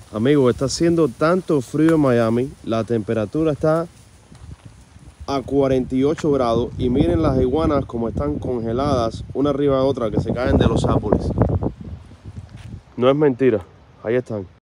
Amigos, está haciendo tanto frío en Miami, la temperatura está a 48 grados y miren las iguanas como están congeladas una arriba de otra que se caen de los árboles. No es mentira, ahí están.